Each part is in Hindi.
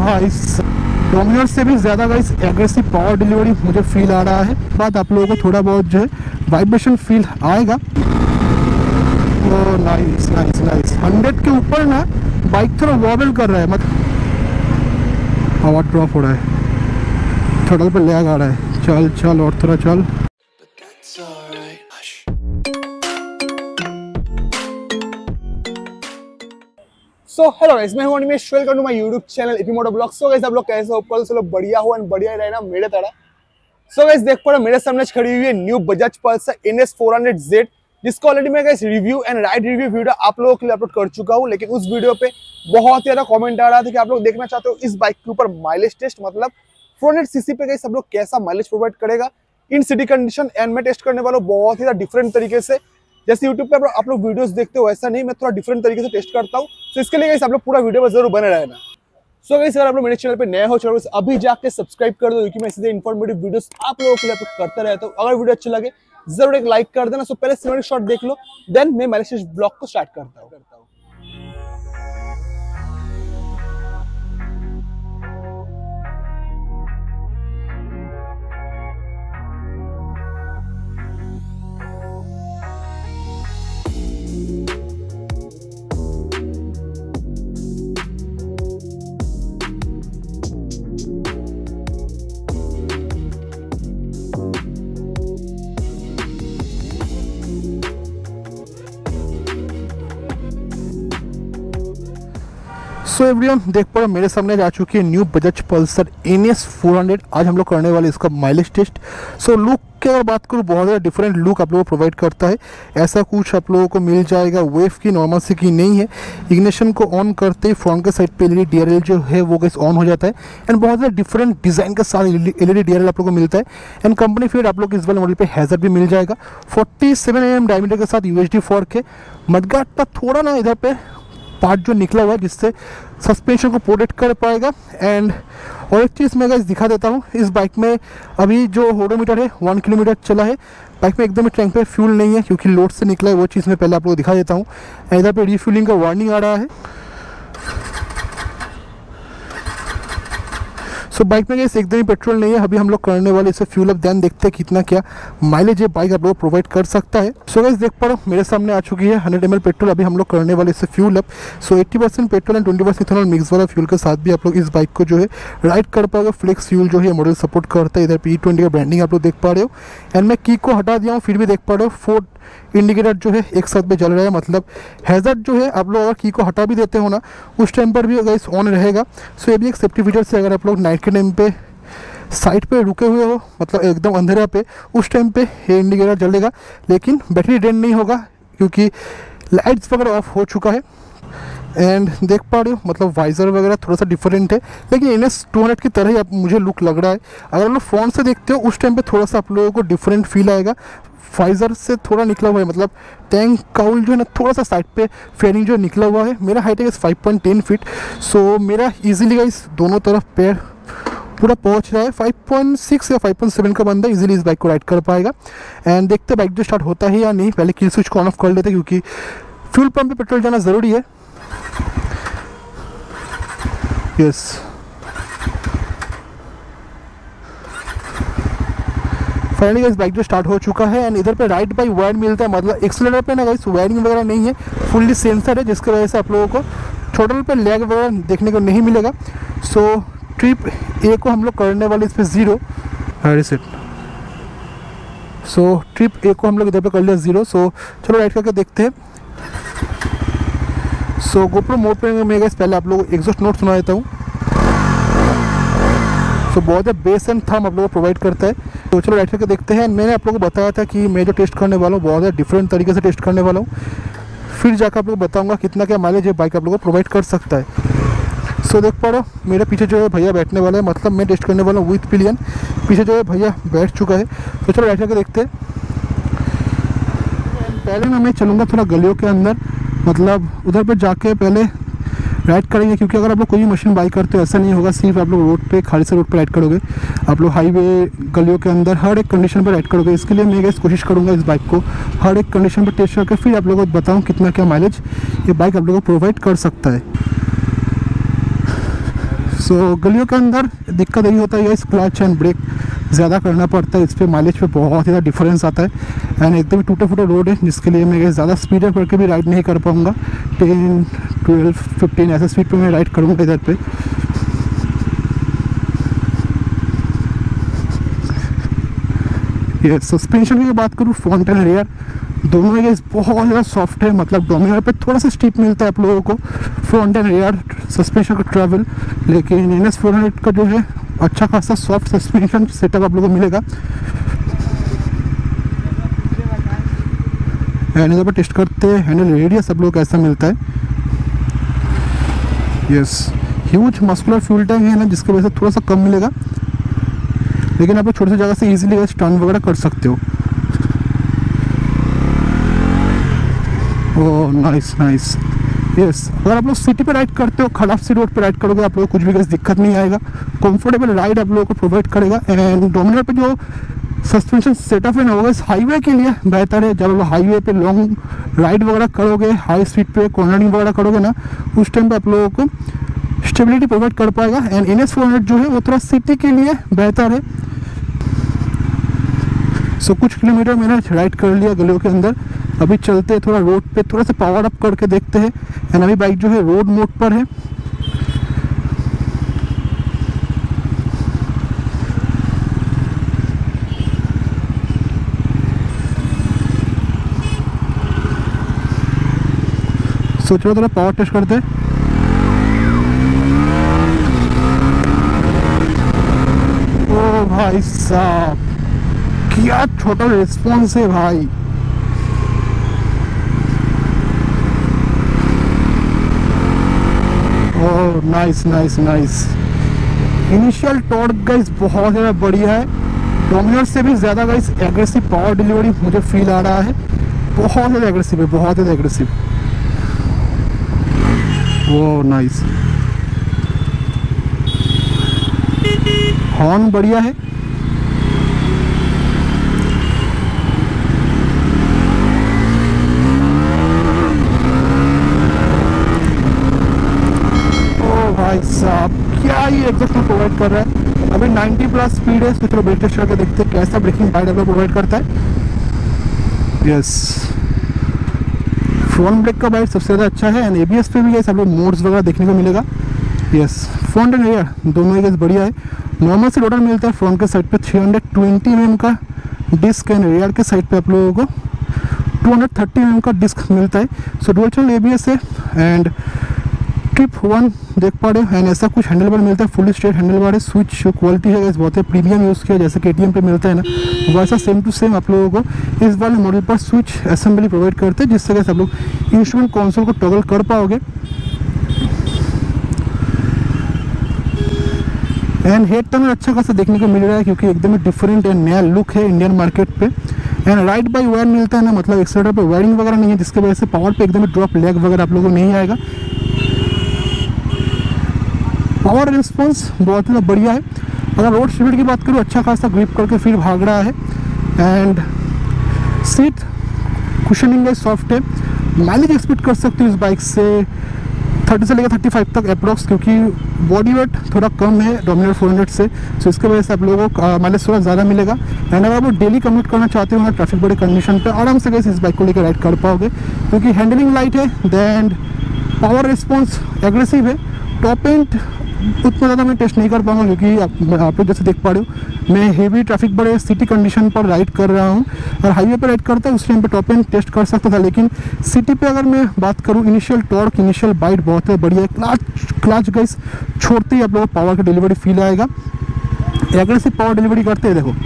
भाई डोमिनर से भी ज़्यादा गाइस एग्रेसिव पावर डिलीवरी मुझे फील आ रहा है। बाद आप लोगों को थोड़ा बहुत जो है वाइब्रेशन फील आएगा। तो नाइस नाइस नाइस 100 के ऊपर ना बाइक थोड़ा वॉबल कर रहा है, मतलब हवा ड्रॉप हो रहा है, थोड़ा पे लैग आ रहा है। चल चल और थोड़ा चल। सो हेलो गाइस, मैं हूं Animesh, welcome to my YouTube channel AP moto blog. So guys, आप लोग कैसे हो? कल से लोग बढ़िया हो एंड बढ़िया रहे ना मेरे तरह। सो गाइस, देख पा रहे हो मेरे सामने खड़ी हुई है new Bajaj Pulsar NS 400Z, जिसको ऑलरेडी मैं guys review and ride review video आप लोगों के लिए अपलोड कर चुका हूं। लेकिन उस वीडियो पे बहुत ज्यादा कमेंट आ रहा था कि आप लोग देखना चाहते हो इस बाइक के ऊपर माइलेज टेस्ट, मतलब 400 सीसी पे गाइस सब लोग कैसा माइलेज प्रोवाइड करेगा इन सिटी कंडीशन। एंड मैं टेस्ट करने वाला हूं बहुत ही डिफरेंट तरीके से। जैसे YouTube पे आप लोग वीडियोस देखते हो वैसा नहीं, मैं थोड़ा डिफरेंट तरीके से टेस्ट करता हूँ। तो इसके लिए गाइस आप लोग पूरा वीडियो में जरूर बने रहना। सो गाइस, अगर आप लोग मेरे चैनल पे नए हो चैनल अभी जाके सब्सक्राइब कर दो, क्योंकि मैं सीधे इन्फॉर्मेटिव वीडियोस आप लोगों के लिए अपलोड करता रहता हूँ। अगर वीडियो अच्छा लगे जरूर एक लाइक कर देना। सो पहले सिनेमैटिक शॉट देख लो, देन मैं माइलेज ब्लॉग को स्टार्ट करता हूँ। सो एवरीवन, देख पा रहे हो मेरे सामने आ चुकी है न्यू बजाज पल्सर NS 400। आज हम लोग करने वाले इसका माइलेज टेस्ट। सो लुक की अगर बात करूँ, बहुत ज़्यादा डिफरेंट लुक आप लोगों को प्रोवाइड करता है। ऐसा कुछ आप लोगों को मिल जाएगा वेव की, नॉर्मल से की नहीं है। इग्निशन को ऑन करते ही फ्रंट के साइड पे LED DRL जो है वो गैस ऑन हो जाता है। एंड बहुत ज़्यादा डिफरेंट डिज़ाइन के साथ LED DRL आप लोगों को मिलता है। एंड कंपनी फिर आप लोग इस वाले मॉडल पे हैजर्ड भी मिल जाएगा। 47 mm डायमीटर के साथ UHD फॉर्क है। मडगार्ड का थोड़ा ना इधर पे पार्ट जो निकला हुआ है जिससे सस्पेंशन को प्रोटेक्ट कर पाएगा। एंड और एक चीज़ मैं गाइस दिखा देता हूँ, इस बाइक में अभी जो ओडोमीटर है 1 किलोमीटर चला है। बाइक में एकदम टैंक पे फ्यूल नहीं है क्योंकि लोड से निकला है, वो चीज़ मैं पहले आप लोगों को दिखा देता हूँ। इधर पे रिफ्यूलिंग का वार्निंग आ रहा है। सो बाइक में गाइस एकदम ही पेट्रोल नहीं है। अभी हम लोग करने वाले इसे फ्यूल अप, ध्यान देखते हैं कितना क्या माइलेज ये बाइक आप लोग प्रोवाइड कर सकता है। सो गाइस, देख पा रहे हो मेरे सामने आ चुकी है 100 ml पेट्रोल। अभी हम लोग करने वाले इसे fuel up. So 80% petrol and 20% ethanol mix वाला फ्यूल के साथ भी आप लोग इस बाइक को जो है राइड कर पाओगे। फ्लेक्स फ्यूल जो है मॉडल सपोर्ट करता है। इधर पे E20 का ब्रांडिंग आप लोग देख पा रहे हो। एंड मैं की को हटा दिया हूँ, फिर भी देख पा रहे हो 4 इंडिकेटर जो है एक साथ में जल रहा है। मतलब हैजर्ड जो है आप लोग अगर की को हटा भी देते हो ना, उस टाइम पर भी गाइस ऑन रहेगा। सो ये भी एक सेफ्टी फीचर से, अगर आप लोग नाइट के टाइम पे साइड पे रुके हुए हो, मतलब एकदम अंधेरा पे, उस टाइम पे ये इंडिकेटर जलेगा। लेकिन बैटरी ड्रेन नहीं होगा क्योंकि लाइट्स वगैरह ऑफ हो चुका है। एंड देख पा रहे हो मतलब वाइजर वगैरह थोड़ा सा डिफरेंट है, लेकिन NS 200 की तरह ही आप मुझे लुक लग रहा है। अगर आप लोग फ़ोन से देखते हो उस टाइम पे थोड़ा सा आप लोगों को डिफरेंट फील आएगा। वाइजर से थोड़ा निकला हुआ है, मतलब टैंक काउल जो है ना थोड़ा सा साइड पे फेयरिंग जो निकला हुआ है। मेरा हाइट है 5.10 फीट। सो मेरा ईजिली गाइस दोनों तरफ पैर पूरा पहुंच रहा है। 5.6 या 5.7 का बंदा इजीली इस बाइक को राइड कर पाएगा। एंड देखते बाइक जो स्टार्ट होता है या नहीं। पहले किल स्विच को ऑन ऑफ कर लेते क्योंकि फ्यूल पंप पे पेट्रोल जाना ज़रूरी है। यस, फाइनली गाइस बाइक जो स्टार्ट हो चुका है। एंड इधर पे राइड बाई वायर मिलता है, मतलब एक्सीलरेटर पे ना गाइस वायरिंग वगैरह नहीं है, फुल्ली सेंसर है, जिसकी वजह से आप लोगों को थ्रोटल पे लैग वगैरह देखने को नहीं मिलेगा। सो ट्रिप ए को हम लोग करने वाले इस पर 0 रिसेट। सो ट्रिप ए को हम लोग इधर पे कर लिया 0। सो चलो राइड करके देखते हैं। सो गोप्रो मोड पे मैं गाइस पहले आप लोगों को एग्जॉस्ट नोट सुना देता हूँ। सो बहुत ज़्यादा बेस एंड थम आप लोगों को प्रोवाइड करता है। तो चलो राइड करके देखते हैं। मैंने आप लोगों को बताया था कि मैं जो टेस्ट करने वाला हूँ बहुत ज़्यादा डिफरेंट तरीके से टेस्ट करने वाला हूँ। फिर जाकर आप लोग बताऊँगा कितना क्या माइलेज ये बाइक आप लोगों को प्रोवाइड कर सकता है। सो देख पा रहे हो मेरे पीछे जो है भैया बैठने वाला है, मतलब मैं टेस्ट करने वाला हूँ विथ पिलियन। पीछे जो है भैया बैठ चुका है। तो चलो राइड करके देखते हैं। पहले ना मैं चलूँगा थोड़ा गलियों के अंदर, मतलब उधर पे जाके पहले राइड करेंगे। क्योंकि अगर आप लोग कोई मशीन बाई करते हो ऐसा नहीं होगा सिर्फ आप लोग रोड पे खाली से रोड पे राइड करोगे। आप लोग हाईवे गलियों के अंदर हर एक कंडीशन पर राइड करोगे। इसके लिए मैं कोशिश करूँगा इस बाइक को हर एक कंडीशन पर टेस्ट करके फिर आप लोगों को बताऊँ कितना क्या माइलेज ये बाइक आप लोगों को प्रोवाइड कर सकता है। सो गलियों के अंदर दिक्कत यही होता है इस क्लच एंड ब्रेक ज़्यादा करना पड़ता है, इस पर माइलेज पे बहुत ज़्यादा डिफरेंस आता है। एंड एकदम टूटे फूटे रोड है जिसके लिए मैं ज़्यादा स्पीड करके भी राइड नहीं कर पाऊँगा, 10, 12, 15 ऐसे स्पीड पे मैं राइड करूँगा इधर पे। ये सस्पेंशन की बात करूँ, फ्रंट एंड रियर दोनों ये बहुत ज़्यादा सॉफ्ट है, मतलब डोमिनार पे थोड़ा सा स्टीप मिलता है आप लोगों को फ्रंट एंड रियर सस्पेंशन का ट्रैवल, लेकिन NS400 का जो है अच्छा खासा सॉफ्ट सस्पेंशन सेटअप आप लोगों को मिलेगा। एंड इधर पर टेस्ट करते हैं हैंडल रेडियस आप लोगों को कैसा मिलता है। Yes, huge muscular fuel tank है ना, जिसकी वजह से थोड़ा सा कम मिलेगा, लेकिन आप लोग छोटी सी जगह से इजीली टर्न वगैरह कर सकते हो। ओह नाइस नाइस। यस, अगर आप लोग सिटी पे राइड करते हो, खराब सी रोड पे राइड करोगे, आप लोगों को कुछ भी दिक्कत नहीं आएगा, कंफर्टेबल राइड आप लोगों को प्रोवाइड करेगा। एंड डोमिनार पे जो सस्पेंशन सेटअप है ना, वो हाईवे के लिए बेहतर है। जब आप हाईवे पे लॉन्ग राइड वगैरह करोगे, हाई स्पीड पे कॉर्नरिंग वगैरह करोगे ना, उस टाइम पे आप लोगों को स्टेबिलिटी प्रोवाइड कर पाएगा। एंड NS400 जो है वो थोड़ा सिटी के लिए बेहतर है। सो कुछ किलोमीटर मैंने राइड कर लिया गलियों के अंदर, अभी चलते हैं थोड़ा रोड पे, थोड़ा सा पावर अप करके देखते हैं। एंड अभी बाइक जो है रोड मोड पर है। सो चलो थोड़ा पावर टेस्ट करते हैं। ओ भाई साहब, क्या छोटा रिस्पॉन्स है भाई। Oh nice nice nice. Initial torque guys बहुत ज़्यादा बढ़िया है, डोमिनार से भी ज़्यादा गाइस एग्रेसिव पावर डिलीवरी मुझे फील आ रहा है। बहुत ज़्यादा एग्रेसिव है, बहुत ज़्यादा एग्रेसिव। ओह नाइस, हॉर्न बढ़िया है। भाई साहब, क्या ये एग्जॉस्ट प्रोवाइड कर रहा है। अभी 90 प्लस स्पीड है, तो चलो ब्रेक टेस्ट करके देखते हैं कैसा ब्रेकिंग पावर प्रोवाइड करता है। यस, फ्रंट ब्रेक का बाइट सबसे ज़्यादा अच्छा है। एंड ABS पे भी सब लोग मोड्स वगैरह देखने को मिलेगा। यस, फ्रंट एंड रियर दोनों ही बढ़िया है। नॉर्मल से लोडर मिलता है फ्रंट के साइड पे 320 mm का डिस्क, एंड रियर के साइड पे आप लोगों को 230 mm का डिस्क मिलता है। सो डुअल चैनल ABS है। एंड ट्रिप 1 देख पा रहे हो। एंड ऐसा कुछ हैंडल बार मिलता है, फुल स्ट्रेट हैंडल बार है। स्विच क्वालिटी है बहुत है, प्रीमियम यूज़ किया जैसे KTM पे मिलता है ना, वैसा सेम टू सेम आप लोगों को इस वाले मॉडल पर स्विच असेंबली प्रोवाइड करते हैं, जिससे कि आप लोग इंस्ट्रूमेंट कंसोल को टॉगल कर पाओगे। एंड हेड टर्न अच्छा खासा देखने को मिल रहा है, क्योंकि एकदम डिफरेंट एंड नया लुक है इंडियन मार्केट पे। एंड राइड बाई वायर मिलता है ना, मतलब एक्सीलेटर पे वायरिंग वगैरह नहीं है, जिसकी वजह से पावर पे एकदम ड्रॉप लैग वगैरह आप लोगों को नहीं आएगा। पावर रिस्पॉन्स बहुत ज़्यादा बढ़िया है। अगर रोड स्पीड की बात करूँ, अच्छा खासा ग्रिप करके फिर भाग रहा है। एंड सीट कुशनिंग है, सॉफ्ट है। माइलेज एक्सपेक्ट कर सकते हो इस बाइक से 30 से लेकर 35 तक अप्रॉक्स, क्योंकि बॉडी वेट थोड़ा कम है डोमिनार 400 से। सो इसके वजह से आप लोगों को माइलेज थोड़ा ज़्यादा मिलेगा। एंड अगर आप डेली कम्यूट करना चाहते हो ना, ट्रैफिक बड़े कंडीशन पे आराम से इस बाइक को लेकर राइड कर पाओगे, क्योंकि हैंडलिंग लाइट है। देन पावर रिस्पॉन्स एग्रेसिव है। टॉप एंड उतना ज़्यादा मैं टेस्ट नहीं कर पाऊंगा, क्योंकि आप लोग जैसे देख पा रहे हो मैं हेवी ट्रैफिक बड़े सिटी कंडीशन पर राइड कर रहा हूँ। और हाईवे पर राइड करता है उस टाइम पे टॉप एंड टेस्ट कर सकता था, लेकिन सिटी पे अगर मैं बात करूँ, इनिशियल टॉर्क, इनिशियल बाइट बहुत है बढ़िया है। क्लच गाइस छोड़ते ही आप लोगों को पावर का डिलीवरी फील आएगा। एग्रेसिव पावर डिलीवरी करते हैं, देखो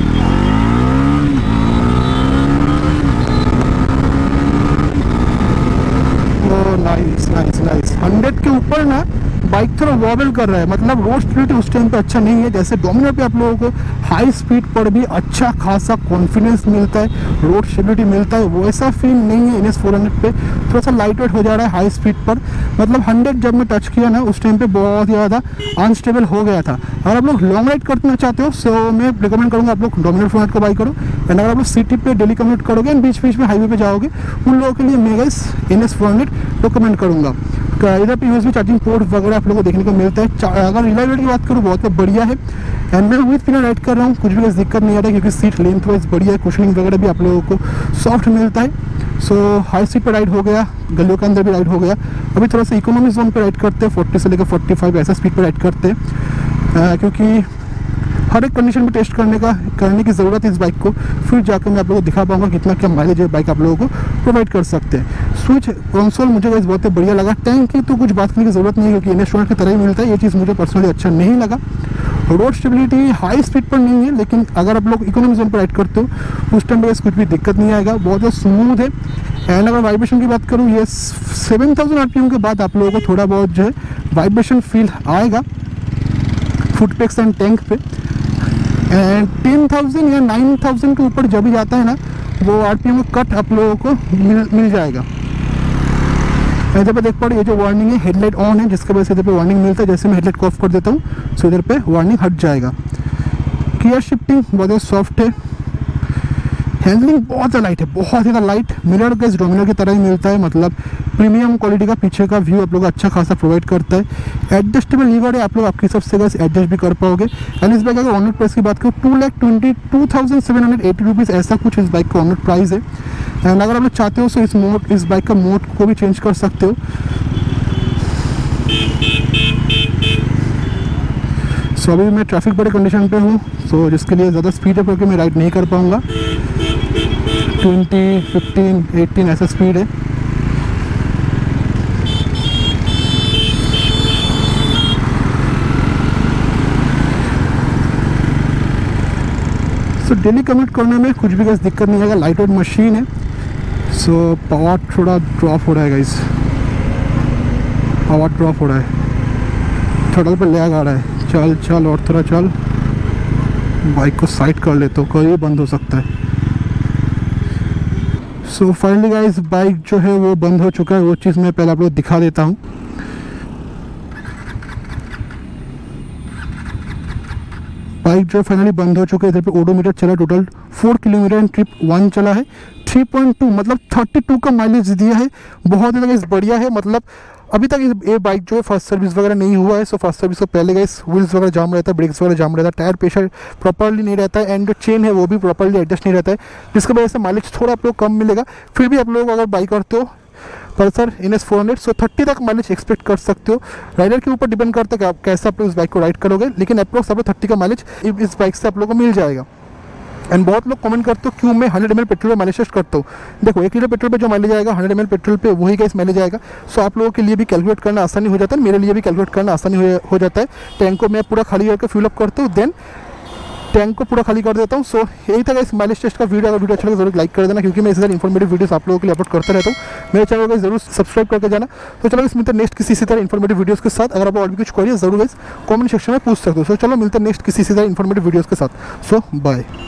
नाइस नाइस नाइस। 100 के ऊपर ना बाइक थोड़ा वॉबल कर रहा है, मतलब रोड स्पीड उस टाइम पे अच्छा नहीं है। जैसे डोमिनार पे आप लोगों को हाई स्पीड पर भी अच्छा खासा कॉन्फिडेंस मिलता है, रोड स्टेबिलिटी मिलता है, वैसा फील नहीं है NS400 पे। थोड़ा सा लाइट वेट हो जा रहा है हाई स्पीड पर, मतलब 100 जब मैं टच किया ना, उस टाइम पे बहुत ज़्यादा अनस्टेबल हो गया था। अगर आप लोग लॉन्ग राइड करना चाहते हो, सो मैं रिकमेंड करूँगा आप लोग डोमिनार 400 को बाई करो। एंड अगर आप लोग सिटी पे डेली कम्यूट करोगे, बीच बीच में हाईवे पे जाओगे, उन लोगों के लिए मैं गाइस NS400 रिकमेंड करूँगा। इधर पे यूएसबी चार्जिंग पोर्ट वगैरह आप लोगों को देखने को मिलता है। अगर रिलायबिलिटी की बात करूँ बहुत बढ़िया है। एंड मैं विद पिलर राइड कर रहा हूँ, कुछ भी दिक्कत नहीं आ रहा है क्योंकि सीट लेंथ वाइज बढ़िया है, कुशनिंग वगैरह भी आप लोगों को सॉफ्ट मिलता है। सो हाई स्पीड पर राइड हो गया, गलियों के अंदर भी राइड हो गया। अभी थोड़ा सा इकोनॉमी जोन पे राइड करते हैं, 40 से लेकर 45 ऐसा स्पीड पर राइड करते हैं, क्योंकि हर एक कंडीशन में टेस्ट करने की ज़रूरत है इस बाइक को। फिर जाकर मैं आप लोगों को दिखा पाऊंगा कितना क्या माइलेज है बाइक आप लोगों को प्रोवाइड कर सकते हैं। स्विच कंसोल मुझे गाइस बहुत बढ़िया लगा। टैंक की तो कुछ बात करने की ज़रूरत नहीं है क्योंकि NS200 की तरह ही मिलता है, ये चीज़ मुझे पर्सनली अच्छा नहीं लगा। रोड स्टेबिलिटी हाई स्पीड पर नहीं है, लेकिन अगर आप लोग इकोनॉमी जोन पर राइड करते हो उस टाइम पर कुछ भी दिक्कत नहीं आएगा, बहुत स्मूथ है। एंड अगर वाइब्रेशन की बात करूँ, ये 7000 RPM के बाद आप लोगों को थोड़ा बहुत जो है वाइब्रेशन फील आएगा फुट पेक्स एंड टैंक पे। एंड 10,000 या 9,000 के ऊपर जब भी जाता है ना, वो RPM का कट आप लोगों को मिल जाएगा। इधर पे देख पा रहे, ये जो वार्निंग है हेडलाइट ऑन है, जिसके वजह से इधर पे वार्निंग मिलता है। जैसे मैं हेडलाइट को ऑफ कर देता हूँ सो इधर पे वार्निंग हट जाएगा। गियर शिफ्टिंग बहुत सॉफ्ट है। हैंडलिंग बहुत ज़्यादा लाइट है, बहुत ज़्यादा लाइट। मिरर गैस डोमिनर की तरह ही मिलता है, मतलब प्रीमियम क्वालिटी का पीछे का व्यू आप लोग अच्छा खासा प्रोवाइड करता है। एडजस्टेबल लीवर है, आप लोग आपके हिसाब से गैस एडजस्ट भी कर पाओगे। एंड इस बाइक अगर ऑन रोड प्राइस की बात करूँ 2,22,780 रुपीज़ ऐसा कुछ इस बाइक का ऑन रोड प्राइस है। एंड अगर आप लोग चाहते हो तो इस बाइक का मोड को भी चेंज कर सकते हो। सो अभी मैं ट्रैफिक बड़े कंडीशन पे हूँ, सो जिसके लिए ज़्यादा स्पीड है क्योंकि मैं राइड नहीं कर पाऊँगा। 20, 15, 18 ऐसा स्पीड है। सो डेली कम्यूट करने में कुछ भी दिक्कत नहीं आएगा, लाइट वेट मशीन है। सो पावर थोड़ा ड्रॉप हो रहा है गाइस, पावर ड्रॉप हो रहा है, थोड़ा पे लैग आ रहा है। चल और थोड़ा चल, बाइक को साइड कर ले तो कभी बंद हो सकता है। सो फाइनली गाइस बाइक जो है वो बंद हो चुका है, वो चीज़ मैं पहले आप लोग दिखा देता हूँ। बाइक जो फाइनली बंद हो चुका है। इधर पे ओडोमीटर चला, टोटल 4 किलोमीटर एंड ट्रिप 1 चला है। 3.2 मतलब 32 का माइलेज दिया है, बहुत ज़्यादा बढ़िया है। मतलब अभी तक ये बाइक जो है फर्स्ट सर्विस वगैरह नहीं हुआ है। सो फर्स्ट सर्विस से पहले गाइस व्हील्स वगैरह जाम रहता है, ब्रेक्स वगैरह जाम रहता है, टायर प्रेशर प्रॉपर्ली नहीं रहता है, एंड जो चेन है वो भी प्रॉपर्ली एडजस्ट नहीं रहता है, जिसकी वजह से माइलेज थोड़ा आप लोग कम मिलेगा। फिर भी आप लोग अगर बाइक करते हो पल्सर NS400 सो 30 तक माइलेज एक्सपेक्ट कर सकते हो। राइडर के ऊपर डिपेंड करता है कि आप कैसे आप लोग इस बाइक को राइड करोगे, लेकिन अप्रोक्स आप लोग 30 का माइलेज इस बाइक से आप लोगों को मिल जाएगा। एंड बहुत लोग कमेंट करते हो क्यों मैं 100 ml पेट्रोल पे माइलेज टेस्ट करता हूँ। देखो 1 लीटर पेट्रोल पे जो माइलेज आएगा 100 ml पेट्रोल पे वही का इस माइलेज आएगा। सो आप लोगों के लिए भी कैलकुलेट करना आसानी हो जाता है, मेरे लिए भी कैलकुलेट करना आसानी हो जाता है। टैंक को मैं पूरा खाली करके फ्यूल अप करता हूँ, देन टैंक को पूरा खाली कर देता हूँ। सो यही था इस माइलेज टेस्ट का वीडियो। अगर वीडियो अच्छा लगे जरूर लाइक कर देना, क्योंकि मैं इस तरह इन्फॉर्मेटिव वीडियोस आप लोगों के लिए अपलोड करता रहता हूँ। मेरे चैनल को जरूर सब्सक्राइब करके जाना। तो चलो इस मिलते हैं नेक्स्ट किसी इसी तरह इन्फॉर्मेटिव वीडियोस के साथ। अगर आप और भी कुछ क्वेरी जरूर कमेंट सेक्शन में पूछ सकते हो। सो चलो मिलते हैं नेक्स्ट किसी इसी तरह इन्फॉर्मेटिव वीडियोस के साथ। So bye.